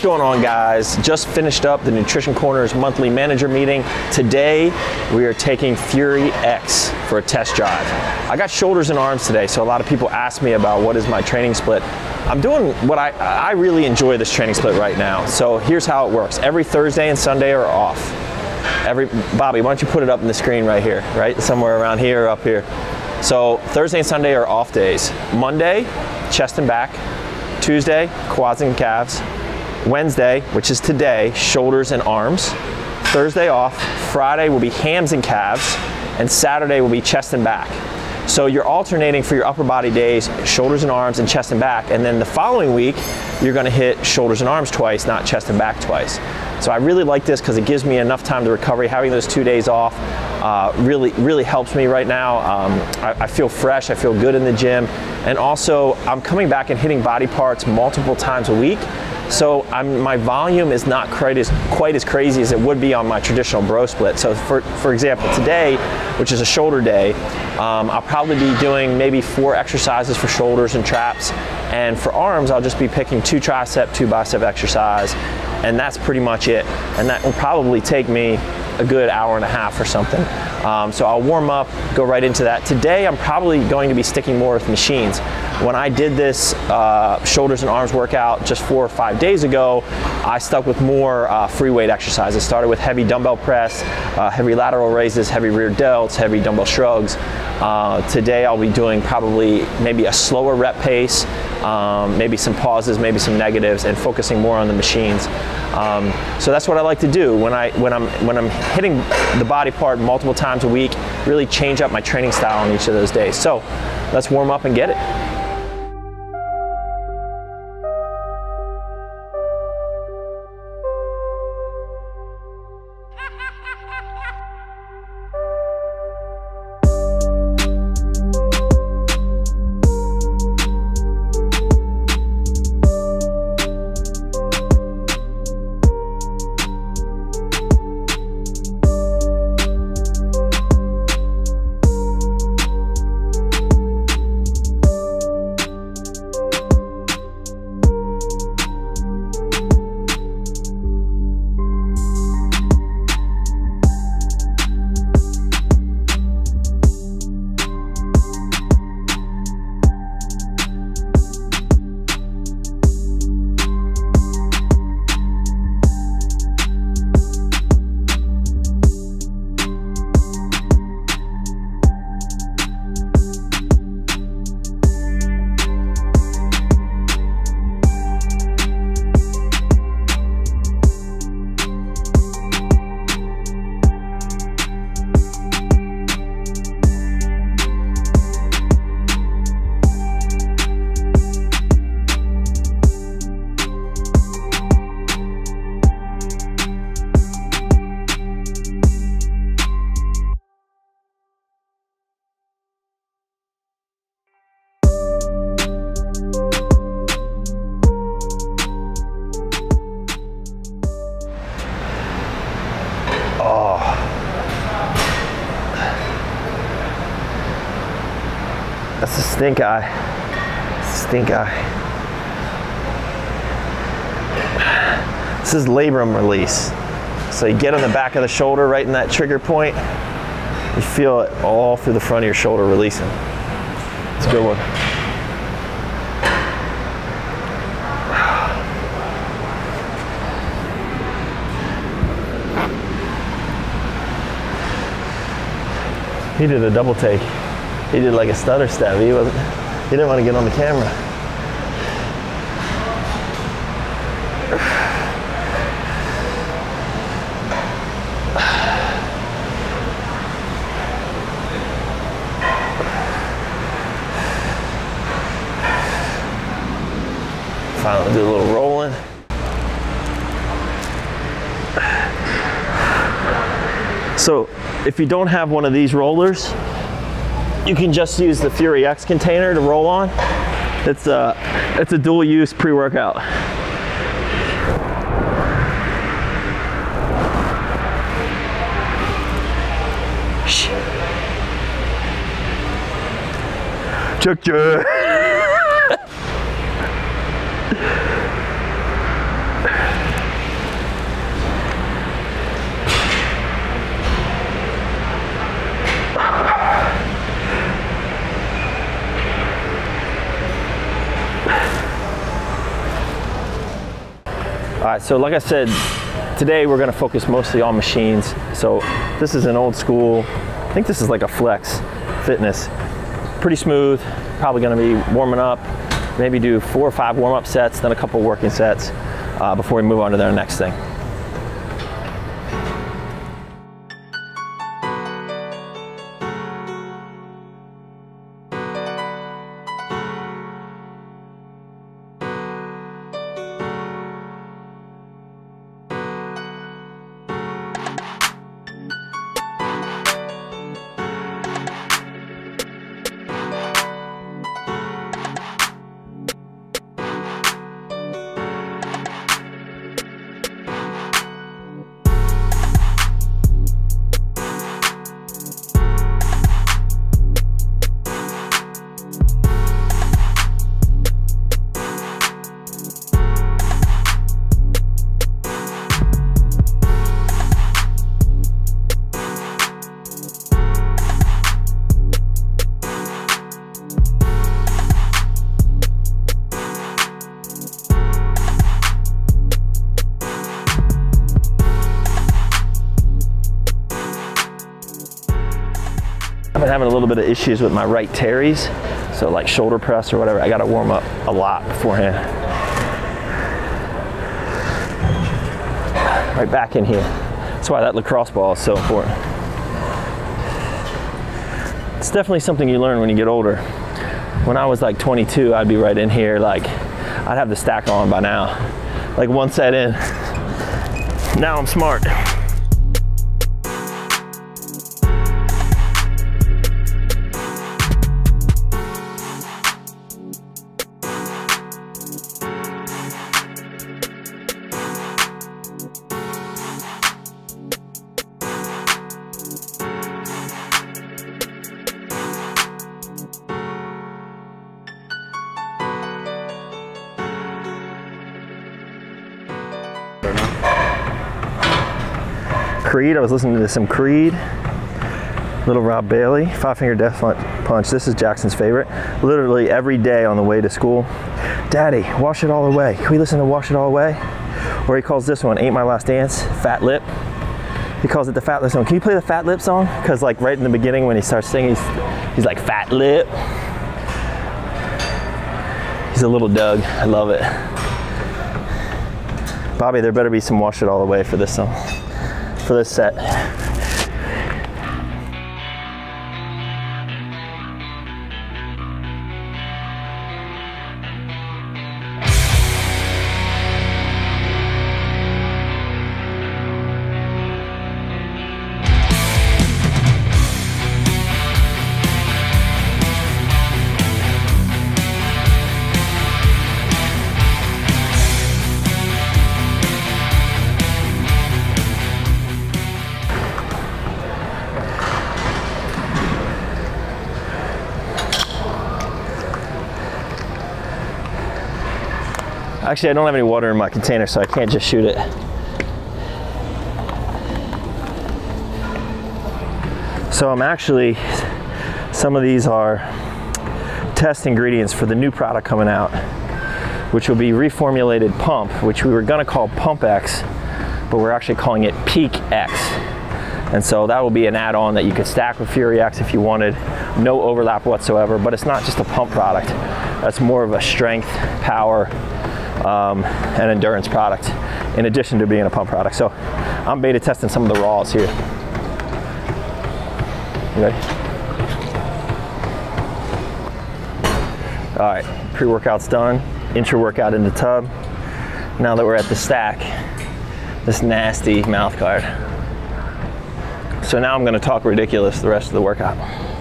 What's going on, guys? Just finished up the Nutrition Corner's monthly manager meeting. Today, we are taking Fury X for a test drive. I got shoulders and arms today, so a lot of people ask me about what is my training split. I'm doing what I really enjoy this training split right now. So here's how it works. Every Thursday and Sunday are off. Bobby, why don't you put it up on the screen right here, right? Somewhere around here or up here. So Thursday and Sunday are off days. Monday, chest and back. Tuesday, quads and calves. Wednesday, which is today, shoulders and arms. Thursday off. Friday will be hams and calves, and Saturday will be chest and back. So you're alternating for your upper body days, shoulders and arms and chest and back, and then the following week, you're gonna hit shoulders and arms twice, not chest and back twice. So I really like this because it gives me enough time to recover. Having those 2 days off really helps me right now. I feel fresh, I feel good in the gym, and also I'm coming back and hitting body parts multiple times a week. So my volume is not quite as crazy as it would be on my traditional bro split. So for example, today, which is a shoulder day, I'll probably be doing maybe 4 exercises for shoulders and traps. And for arms, I'll just be picking 2 tricep, 2 bicep exercise. And that's pretty much it. And that will probably take me a good hour and a half or something. So I'll warm up, go right into that. Today, I'm probably going to be sticking more with machines. When I did this shoulders and arms workout just 4 or 5 days ago, I stuck with more free weight exercises. Started with heavy dumbbell press, heavy lateral raises, heavy rear delts, heavy dumbbell shrugs. Today I'll be doing probably maybe a slower rep pace, maybe some pauses, maybe some negatives, and focusing more on the machines. So that's what I like to do when I'm hitting the body part multiple times a week. Really change up my training style on each of those days. So let's warm up and get it. That's a stink eye. Stink eye. This is labrum release. So you get on the back of the shoulder, right in that trigger point. You feel it all through the front of your shoulder releasing. It's a good one. He did a double take. He did like a stutter step. He didn't want to get on the camera. Finally do a little rolling. So if you don't have one of these rollers, you can just use the Fury X container to roll on. It's a dual use pre-workout. Check. All right, so like I said, today we're gonna focus mostly on machines. So this is an old school, I think this is like a Flex Fitness. Pretty smooth, probably gonna be warming up, maybe do 4 or 5 warm-up sets, then a couple working sets before we move on to the next thing. I've been having a little bit of issues with my right teres, so like shoulder press or whatever, I gotta warm up a lot beforehand. Right back in here. That's why that lacrosse ball is so important. It's definitely something you learn when you get older. When I was like 22, I'd be right in here, like I'd have the stack on by now. Like one set in, now I'm smart. Creed, I was listening to some Creed, Little Rob Bailey, Five Finger Death Punch. This is Jackson's favorite. Literally every day on the way to school, Daddy, Wash It All Away. Can we listen to Wash It All Away? Or he calls this one, Ain't My Last Dance, Fat Lip. He calls it the Fat Lip song. Can you play the Fat Lip song? Because like right in the beginning when he starts singing, he's like, Fat Lip. He's a little Doug, I love it. Bobby, there better be some Wash It All Away for this song. For this set. Actually, I don't have any water in my container, so I can't just shoot it. So I'm actually, some of these are test ingredients for the new product coming out, which will be reformulated Pump, which we were gonna call Pump X, but we're actually calling it Peak X. And so that will be an add-on that you could stack with Fury X if you wanted, no overlap whatsoever, but it's not just a pump product. That's more of a strength, power, and endurance product in addition to being a pump product. So I'm beta testing some of the raws here. You ready? All right, pre-workout's done. Intra-workout in the tub. Now that we're at the stack, this nasty mouth guard. So now I'm gonna talk ridiculous the rest of the workout.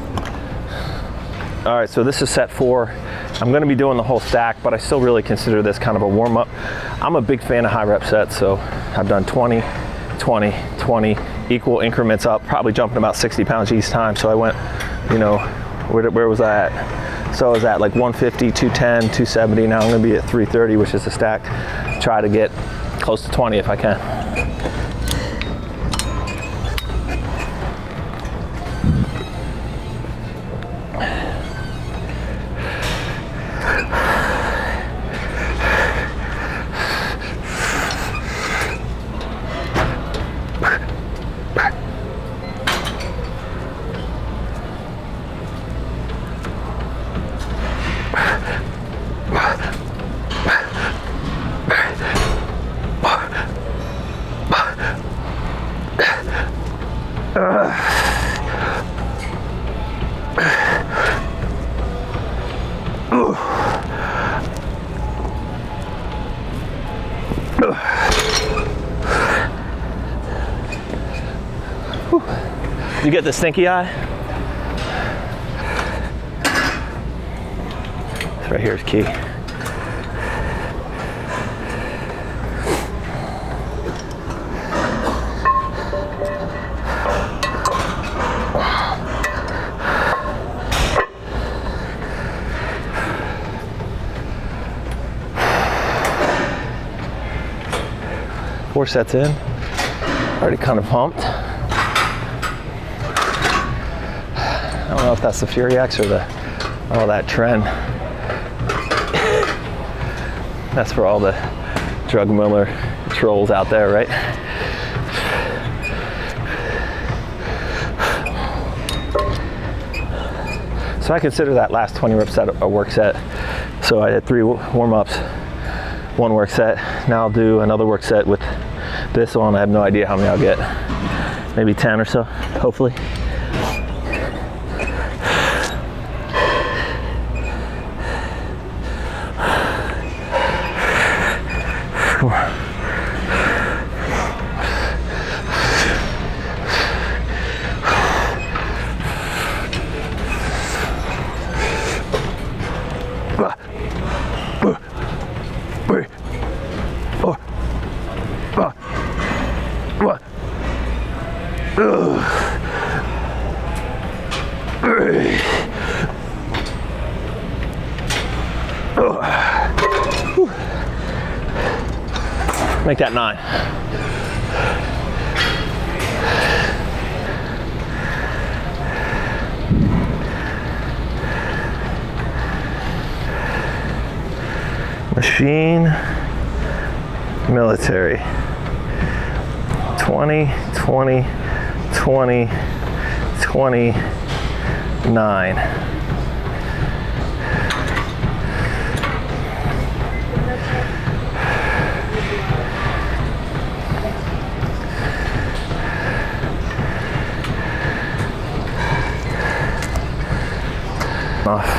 All right, so this is set 4. I'm gonna be doing the whole stack, but I still really consider this kind of a warm-up. I'm a big fan of high rep sets, so I've done 20, 20, 20, equal increments up, probably jumping about 60 pounds each time. So I went, you know, where was I at? So I was at like 150, 210, 270. Now I'm gonna be at 330, which is the stack. Try to get close to 20 if I can. You get the stinky eye? This right here is key. Four sets in, already kind of pumped. I don't know if that's the Fury X or that trend. That's for all the drug Miller trolls out there, right? So I consider that last 20 rep set a work set. So I did 3 warm-ups, 1 work set. Now I'll do another work set with this on. I have no idea how many I'll get. Maybe 10 or so, hopefully. Make that 9. Machine military. 20, 20, 20, 29. Off.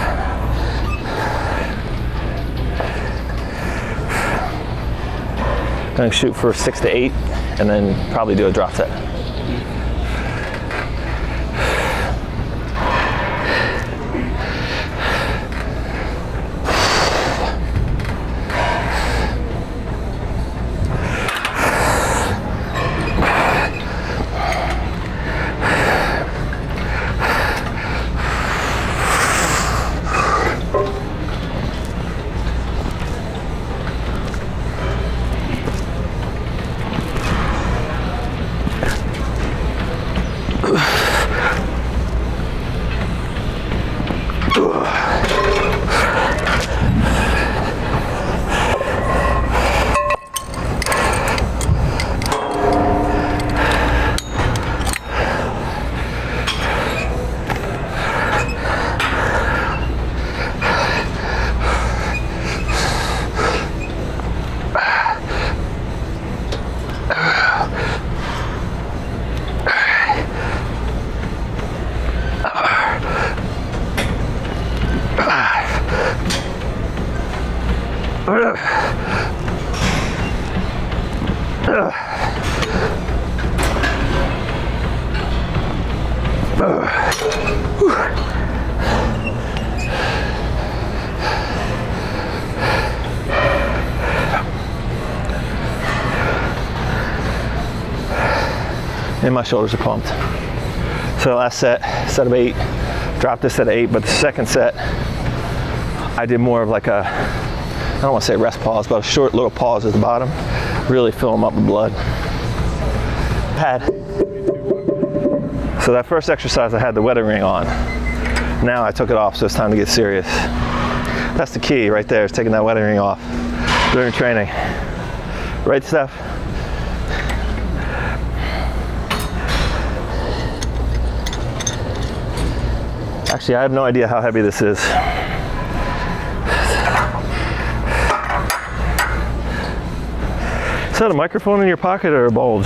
Gonna shoot for 6 to 8 and then probably do a drop set. And my shoulders are pumped. So last set of 8, dropped this at 8, but the second set, I did more of like a, I don't want to say rest pause, but a short little pause at the bottom, really fill them up with blood. So that first exercise I had the wedding ring on. Now I took it off, so it's time to get serious. That's the key right there, is taking that wedding ring off during training. Right, Steph? Actually, I have no idea how heavy this is. Is that a microphone in your pocket or a bulge?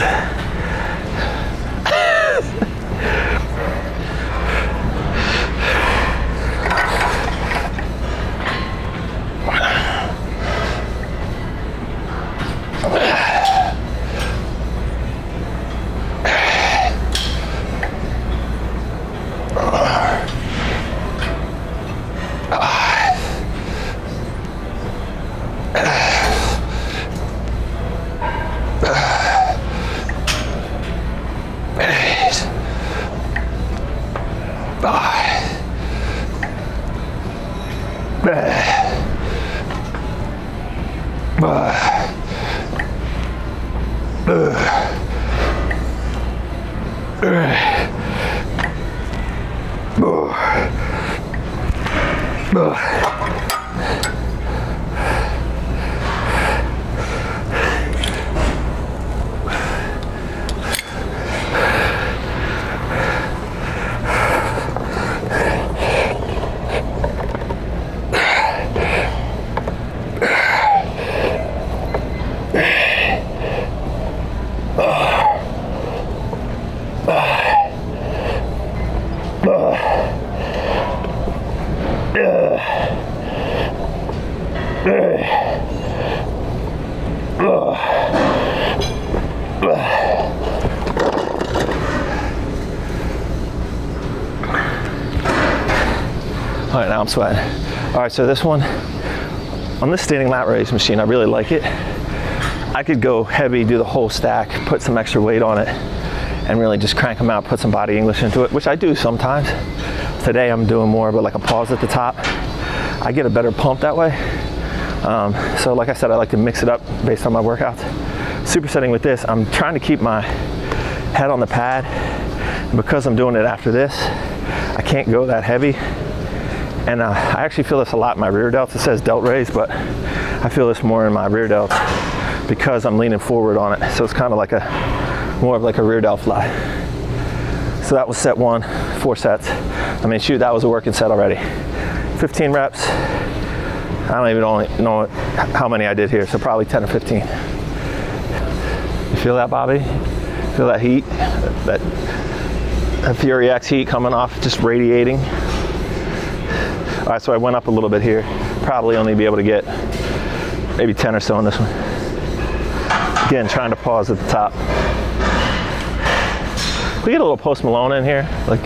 All right, now I'm sweating. All right, so this one, on this standing lat raise machine, I really like it. I could go heavy, do the whole stack, put some extra weight on it, and really just crank them out, put some body English into it, which I do sometimes. Today I'm doing more, but like a pause at the top. I get a better pump that way. So like I said, I like to mix it up based on my workouts. Supersetting with this, I'm trying to keep my head on the pad. And because I'm doing it after this, I can't go that heavy. And I actually feel this a lot in my rear delts. It says delt raise, but I feel this more in my rear delts because I'm leaning forward on it. So it's kind of like more of like a rear delt fly. So that was set 1, 4 sets. I mean, shoot, that was a working set already. 15 reps. I don't even know how many I did here, so probably 10 or 15. You feel that, Bobby? Feel that heat? That Fury X heat coming off, just radiating. All right, so I went up a little bit here. Probably only be able to get maybe 10 or so on this one. Again, trying to pause at the top. We get a little Post Malone in here, like.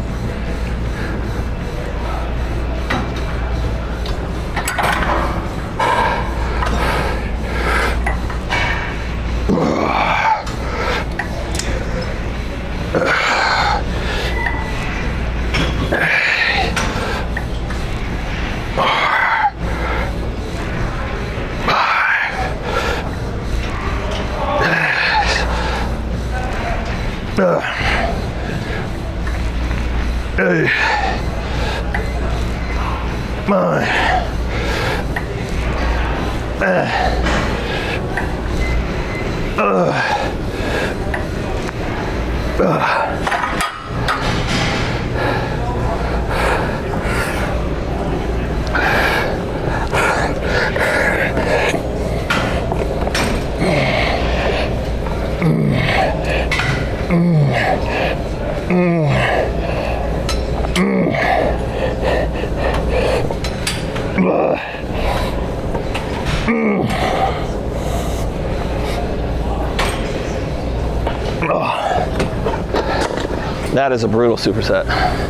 That is a brutal superset.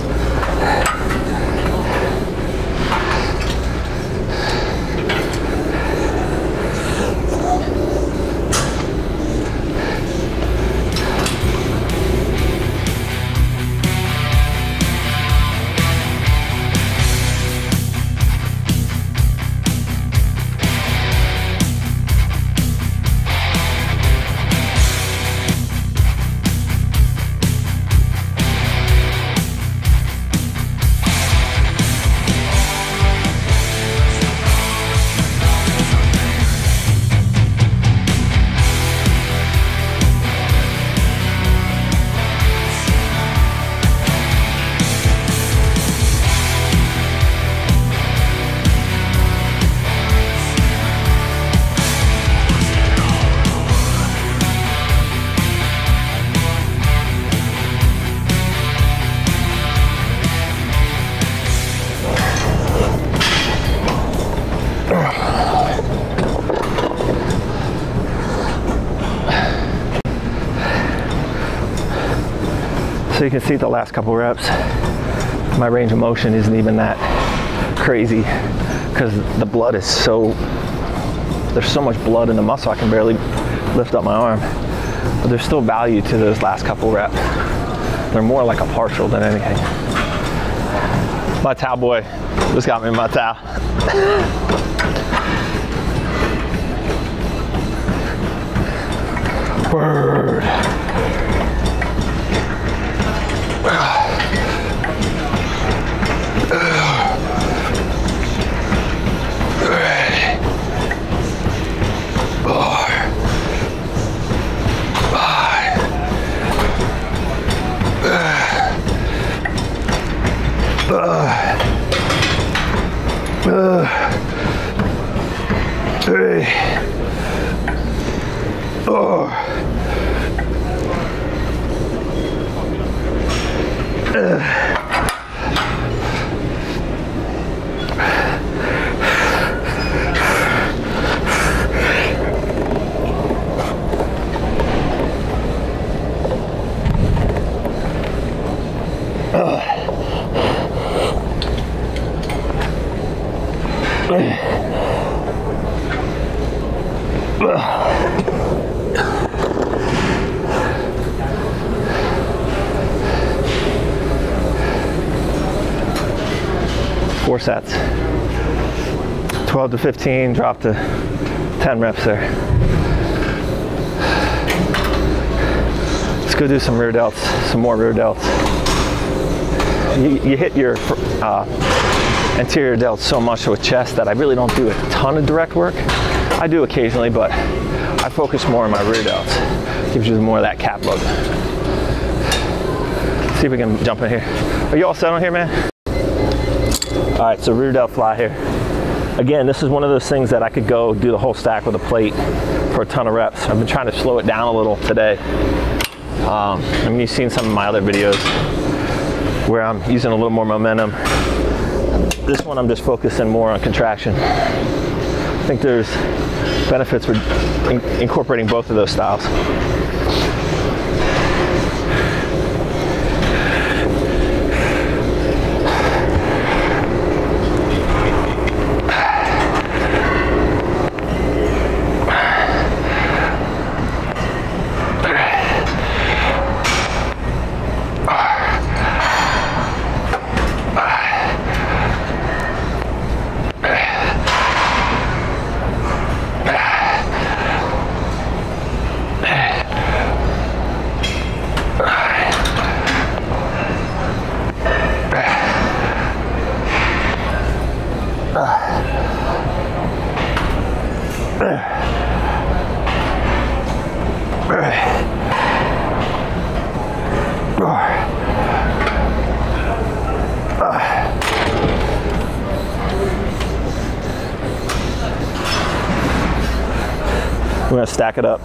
So you can see the last couple reps, my range of motion isn't even that crazy because the blood is there's so much blood in the muscle I can barely lift up my arm. But there's still value to those last couple reps. They're more like a partial than anything. My towel boy just got me my towel. Word. Three. Four sets. 12 to 15, drop to 10 reps there. Let's go do some rear delts, some more rear delts. You hit your anterior delts so much with chest that I really don't do a ton of direct work. I do occasionally, but I focus more on my rear delts. Gives you more of that cap load. See if we can jump in here. Are you all set on here, man? All right, so rear delt fly here. Again, this is one of those things that I could go do the whole stack with a plate for a ton of reps. I've been trying to slow it down a little today. I mean, you've seen some of my other videos where I'm using a little more momentum. This one I'm just focusing more on contraction. I think there's benefits for incorporating both of those styles. We're gonna stack it up.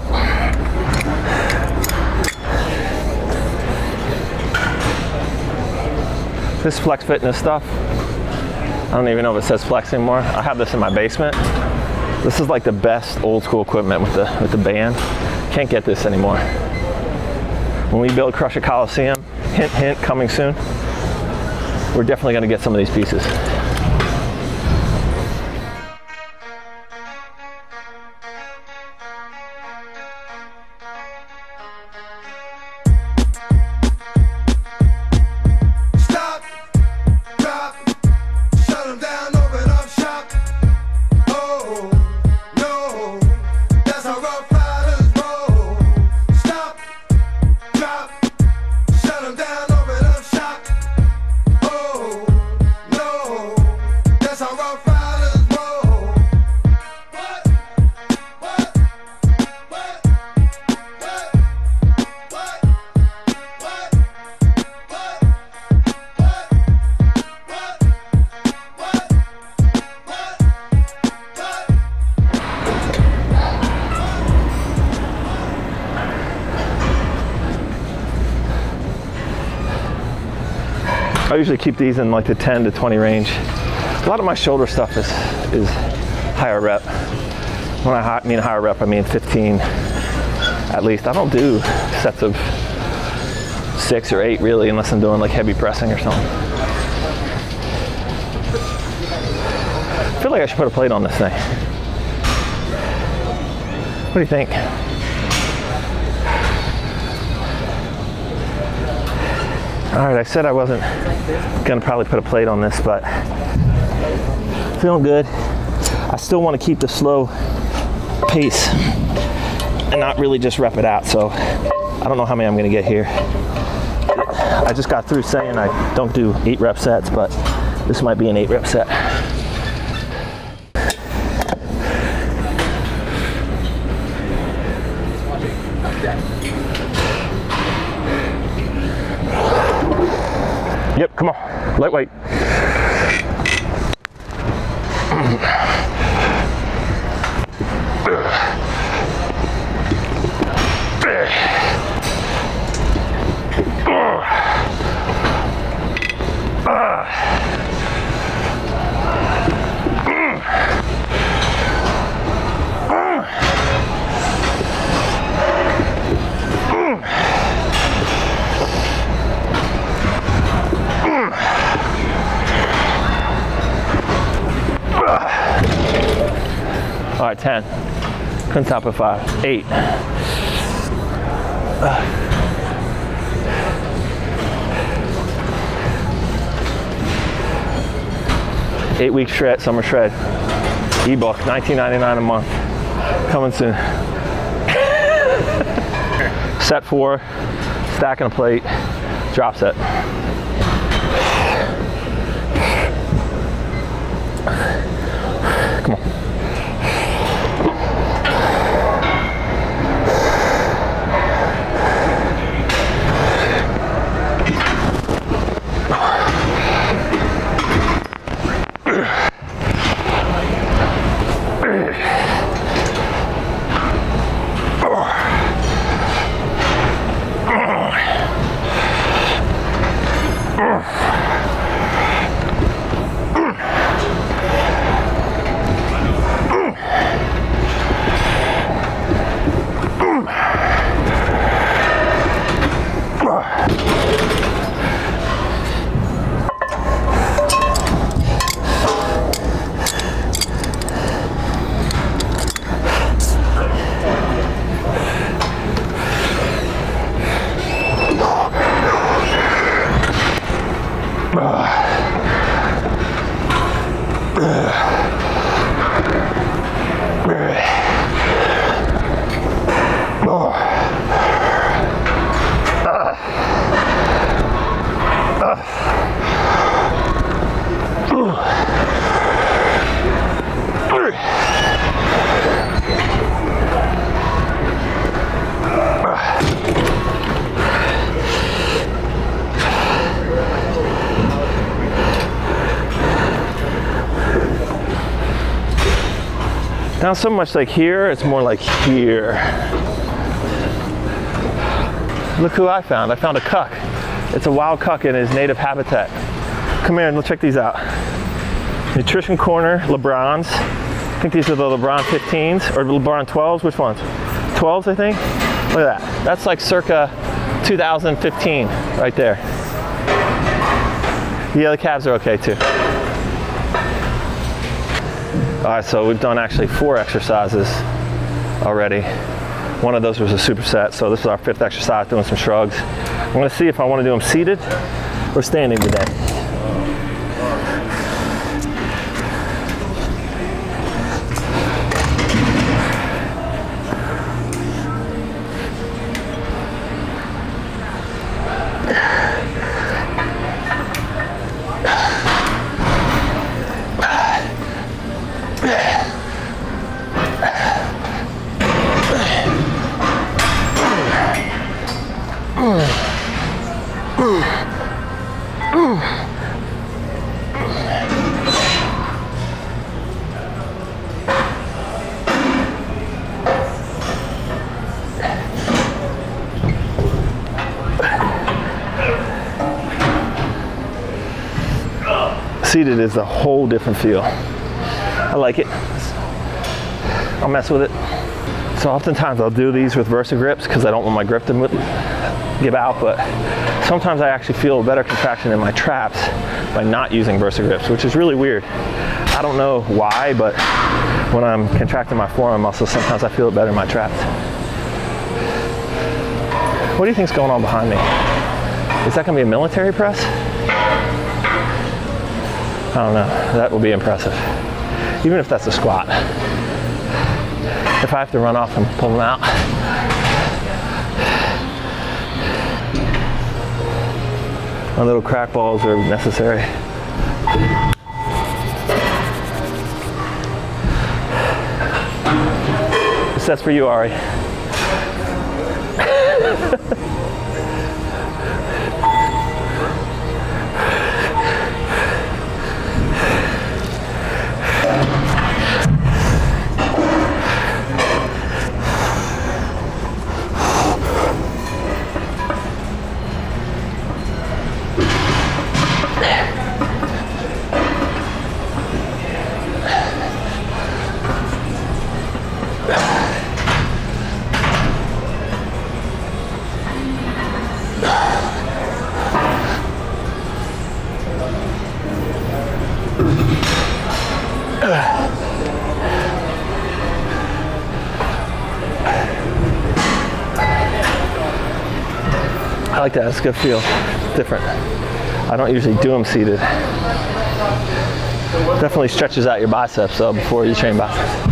This Flex Fitness stuff, I don't even know if it says Flex anymore. I have this in my basement. This is like the best old school equipment with the band. Can't get this anymore. When we build Crush It Coliseum, hint, hint, coming soon, we're definitely gonna get some of these pieces. I usually keep these in like the 10 to 20 range. A lot of my shoulder stuff is higher rep. When I mean higher rep, I mean 15 at least. I don't do sets of 6 or 8 really, unless I'm doing like heavy pressing or something. I feel like I should put a plate on this thing. What do you think? All right, I said I wasn't gonna probably put a plate on this, but feeling good. I still want to keep the slow pace and not really just rep it out. So I don't know how many I'm gonna get here. I just got through saying I don't do 8 rep sets, but this might be an 8 rep set. Yep, come on, lightweight. All right, 10. Couldn't stop at 5. 8. 8-week shred, summer shred. Ebook, $19.99 a month. Coming soon. Set 4, stacking a plate, drop set. Come on. Not so much like here, it's more like here. Look who I found. I found a cuck. It's a wild cuck in his native habitat. Come here and let's check these out. Nutrition Corner, LeBrons. I think these are the LeBron 15s or LeBron 12s. Which ones? 12s, I think. Look at that. That's like circa 2015 right there. Yeah, the calves are okay too. All right, so we've done actually 4 exercises already. One of those was a superset, so this is our 5th exercise, doing some shrugs. I'm gonna see if I wanna do them seated or standing today. Seated is a whole different feel. I like it. I'll mess with it. So oftentimes I'll do these with Versa grips because I don't want my grip to give out, but sometimes I actually feel a better contraction in my traps by not using Versa grips, which is really weird. I don't know why, but when I'm contracting my forearm muscle, sometimes I feel it better in my traps. What do you think's going on behind me? Is that gonna be a military press? I don't know, that will be impressive. Even if that's a squat. If I have to run off and pull them out. My little crack balls are necessary. This set's for you, Ari. I like that, it's a good feel. It's different. I don't usually do them seated. Definitely stretches out your biceps though before you train biceps.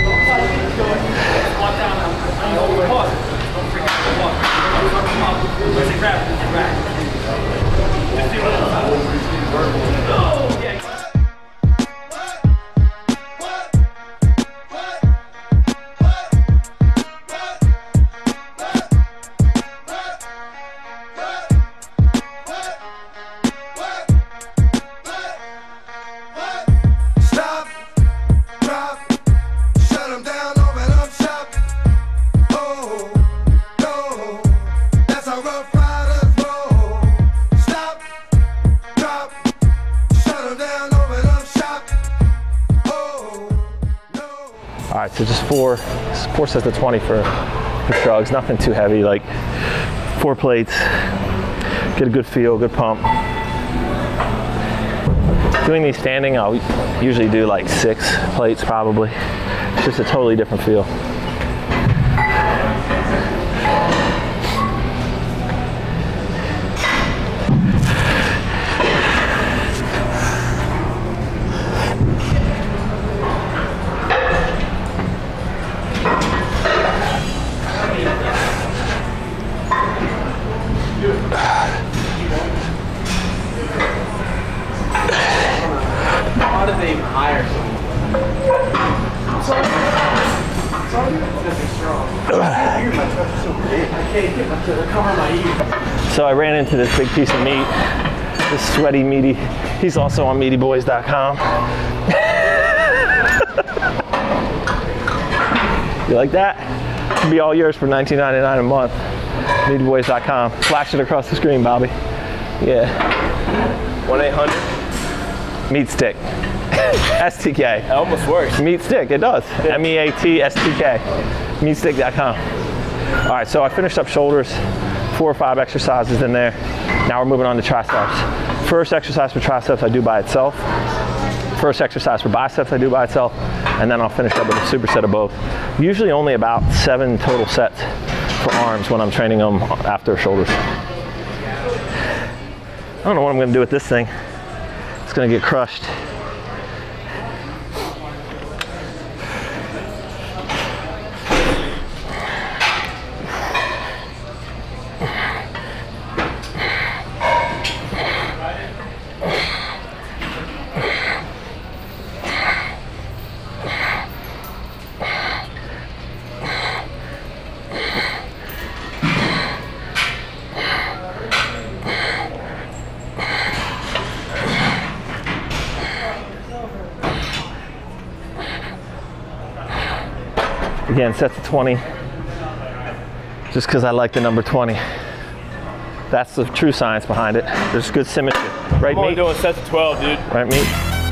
All right, so just four sets of 20 for shrugs, nothing too heavy, like 4 plates, get a good feel, good pump. Doing these standing, I'll usually do like 6 plates probably. It's just a totally different feel. How did they even hire someone? So I ran into this big piece of meat, this sweaty meaty. He's also on meatyboys.com. You like that? Could be all yours for $19.99 a month. Meatyboys.com. Flash it across the screen, Bobby. Yeah. 1-800 Meat stick. STK. It almost works. Meat stick, it does. MEATSTK. Meatstick.com. All right, so I finished up shoulders, 4 or 5 exercises in there. Now we're moving on to triceps. First exercise for triceps I do by itself. First exercise for biceps I do by itself. And then I'll finish up with a superset of both. Usually only about 7 total sets for arms when I'm training them after shoulders. I don't know what I'm gonna do with this thing. It's gonna get crushed. Again, sets of 20, just because I like the number 20. That's the true science behind it. There's good symmetry. Right, I'm only meat? doing sets of 12, dude. Right, meat?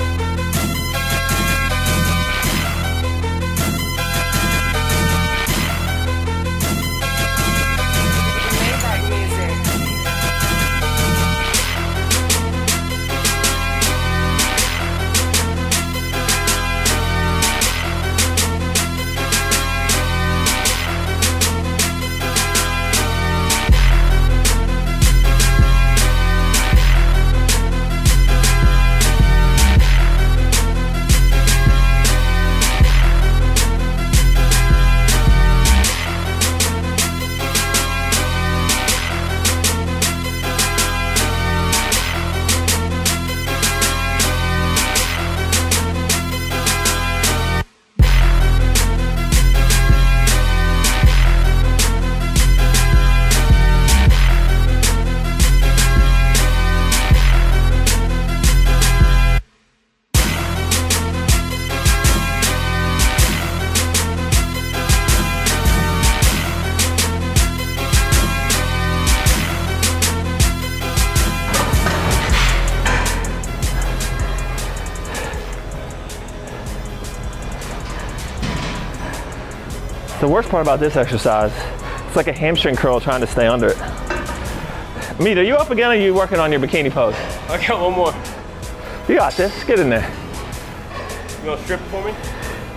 The worst part about this exercise, it's like a hamstring curl trying to stay under it. Meat, are you up again or are you working on your bikini pose? I got one more. You got this, get in there. You gonna strip it for me?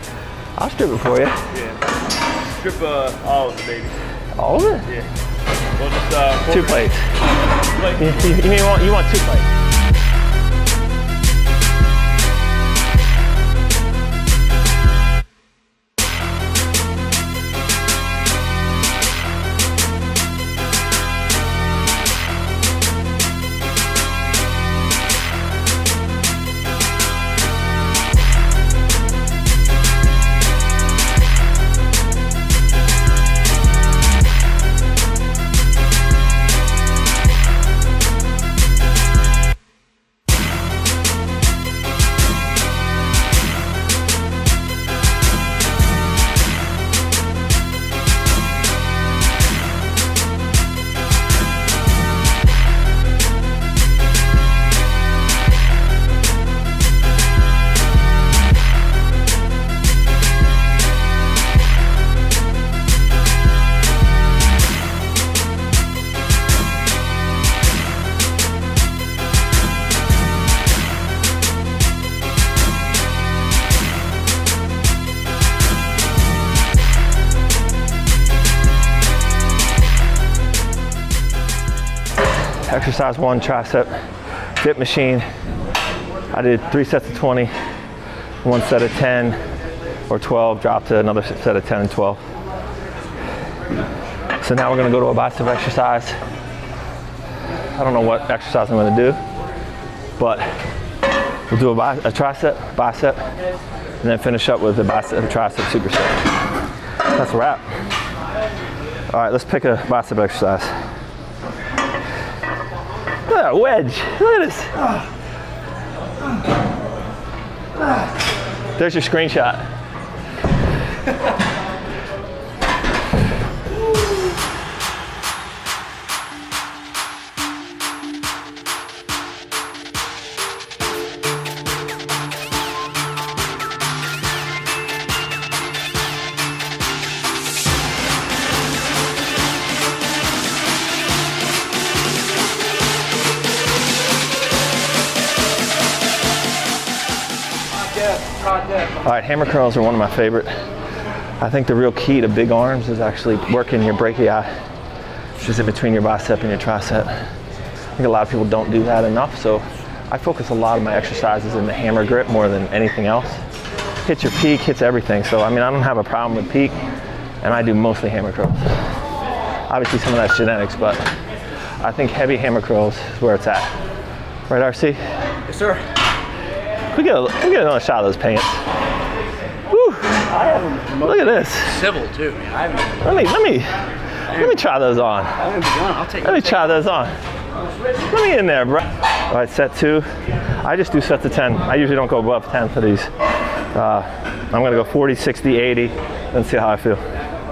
I'll strip it for you. Yeah. Strip all of it, baby. All of it? Yeah. We'll just 2 plates. You want 2 plates. Exercise 1, tricep dip machine. I did 3 sets of 20, 1 set of 10 or 12, dropped to another set of 10 and 12. So now we're gonna go to a bicep exercise. I don't know what exercise I'm gonna do, but we'll do a tricep, bicep, and then finish up with the bicep and tricep superset. That's a wrap. All right, let's pick a bicep exercise. Look at that wedge. Look at this. There's your screenshot. All right, hammer curls are one of my favorite. I think the real key to big arms is actually working your brachii, which is in between your bicep and your tricep. I think a lot of people don't do that enough, so I focus a lot of my exercises in the hammer grip more than anything else. Hits your peak, hits everything. So I mean, I don't have a problem with peak, and I do mostly hammer curls. Obviously some of that's genetics, but I think heavy hammer curls is where it's at. Right, RC? Yes, sir. We get another shot of those pants. Woo. I have them. Look at this. Civil too, man. I haven't. Let me try those on. I haven't begun. I'll take. Let me try those on. Let me in there, bro. All right, set 2. I just do sets of 10. I usually don't go above 10 for these. I'm gonna go 40, 60, 80, and see how I feel.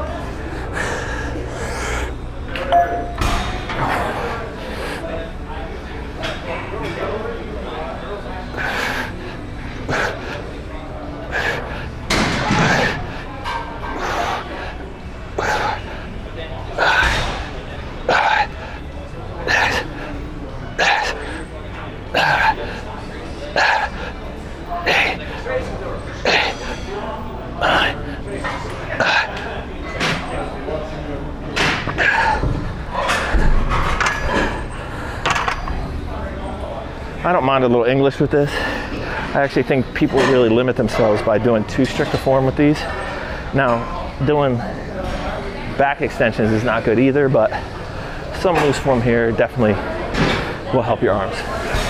I don't mind a little English with this. I actually think people really limit themselves by doing too strict a form with these. Now, doing back extensions is not good either, but some loose form here definitely will help your arms.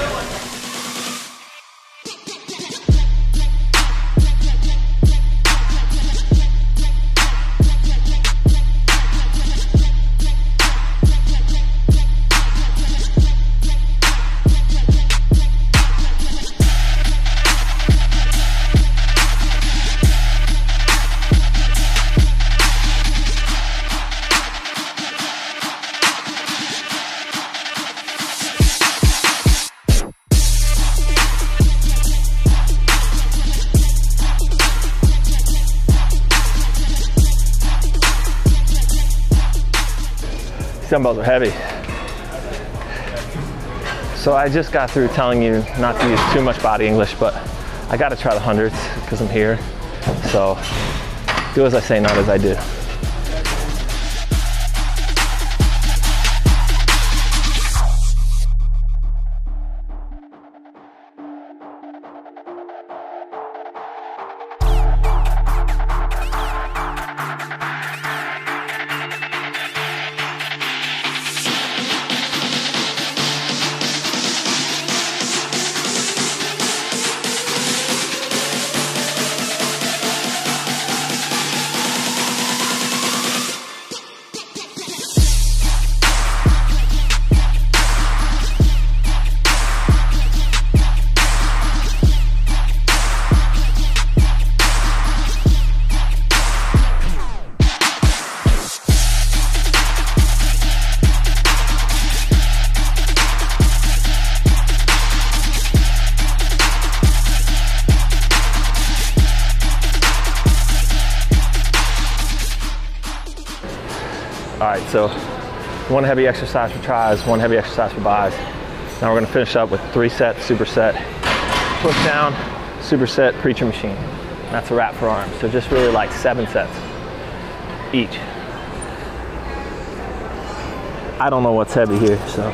Dumbbells are heavy. So I just got through telling you not to use too much body English, but I got to try the hundreds because I'm here. So do as I say, not as I do. All right, so one heavy exercise for tries, one heavy exercise for buys. Now we're gonna finish up with 3 sets, superset, push down, superset, preacher machine. That's a wrap for arms. So just really like 7 sets each. I don't know what's heavy here, so.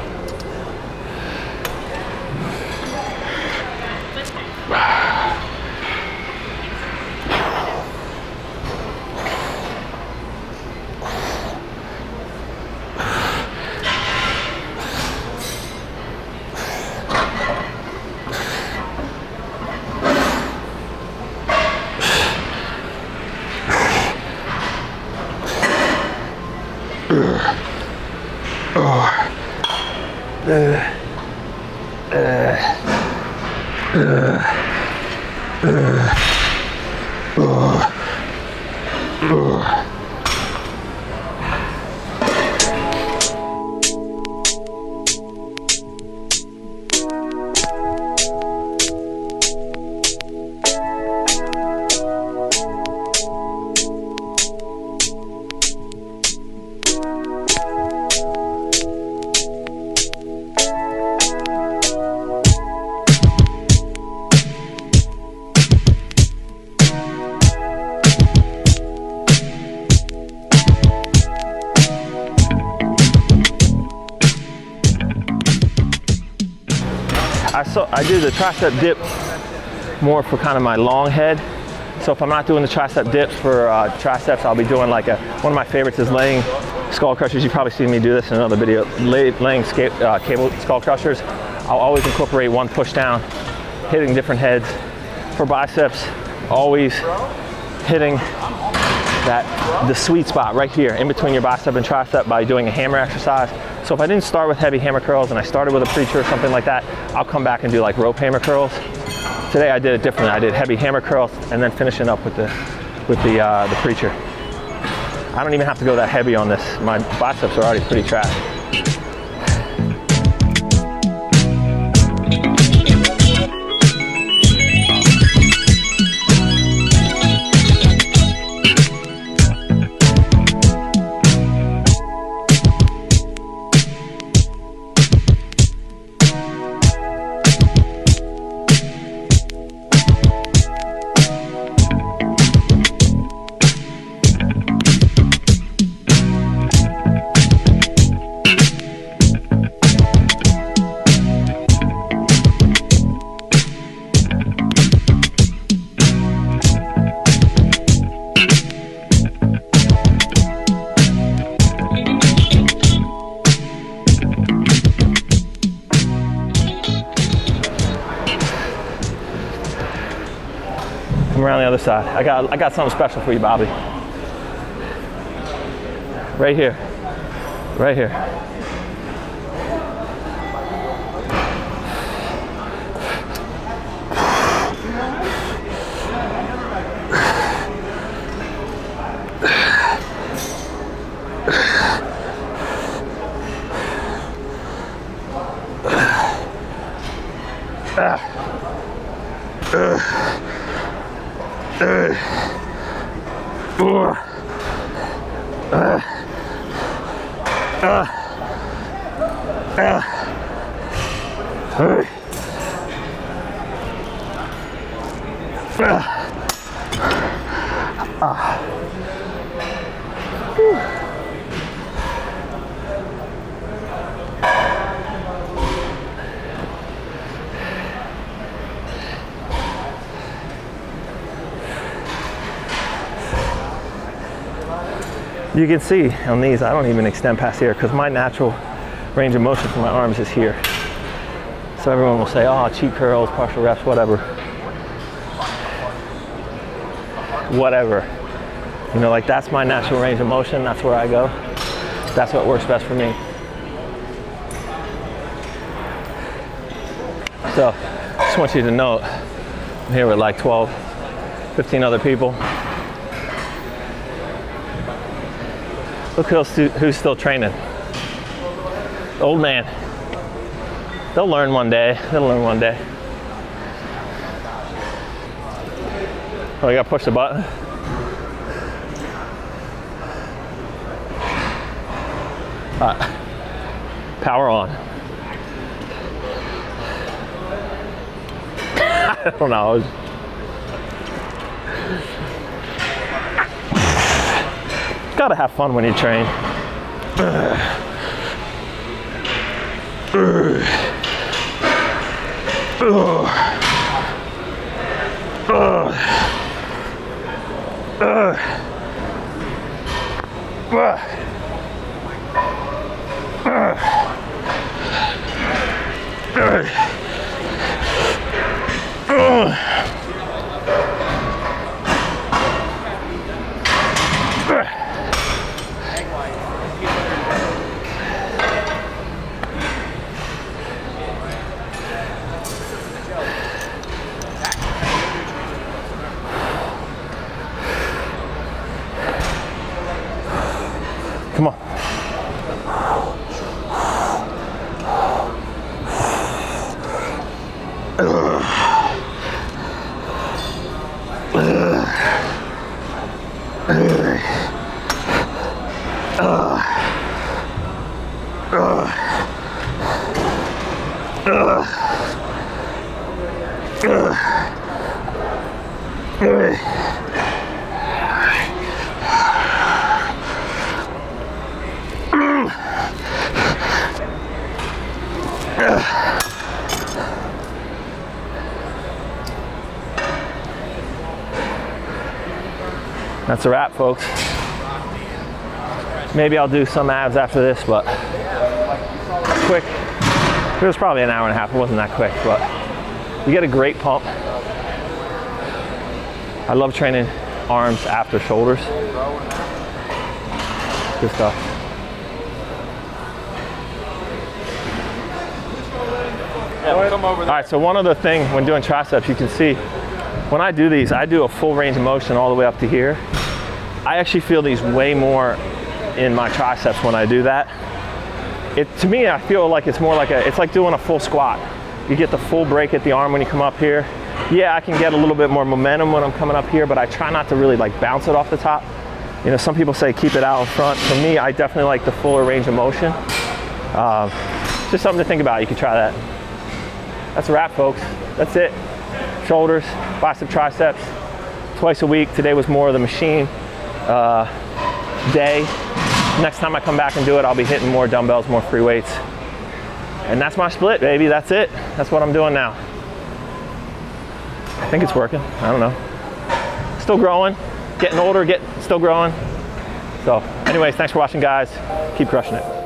I do the tricep dip more for kind of my long head. So if I'm not doing the tricep dips for triceps, I'll be doing like one of my favorites is laying skull crushers. You've probably seen me do this in another video, laying cable skull crushers. I'll always incorporate one push down, hitting different heads. For biceps, always hitting the sweet spot right here in between your bicep and tricep by doing a hammer exercise. So if I didn't start with heavy hammer curls and I started with a preacher or something like that, I'll come back and do like rope hammer curls. Today I did it differently. I did heavy hammer curls and then finishing up with the preacher. I don't even have to go that heavy on this. My biceps are already pretty trash. Around the other side. I got something special for you, Bobby. Right here. Right here. You can see on these, I don't even extend past here because my natural range of motion for my arms is here. So everyone will say, oh, cheat curls, partial reps, whatever. Whatever. You know, like that's my natural range of motion. That's where I go. That's what works best for me. So just want you to know, I'm here with like 12, 15 other people. Look who's still training. The old man. They'll learn one day. They'll learn one day. Oh, you gotta push the button. Power on. I don't know. Gotta have fun when you train. Come on. That's a wrap, folks. Maybe I'll do some abs after this, but quick. It was probably an hour and a half. It wasn't that quick, but you get a great pump. I love training arms after shoulders. Good stuff. All right, so one other thing when doing triceps, you can see when I do these, I do a full range of motion all the way up to here. I actually feel these way more in my triceps when I do that. To me, I feel like it's more like it's like doing a full squat. You get the full break at the arm when you come up here. Yeah, I can get a little bit more momentum when I'm coming up here, but I try not to really like bounce it off the top. You know, some people say keep it out in front. For me, I definitely like the fuller range of motion. Just something to think about. You can try that. That's a wrap, folks. That's it. Shoulders, bicep, triceps, twice a week. Today was more of the machine day. Next time I come back and do it, I'll be hitting more dumbbells, more free weights. And that's my split, baby. That's it. That's what I'm doing now. I think it's working. I don't know. Still growing, getting older, still growing. So anyways, thanks for watching, guys. Keep crushing it.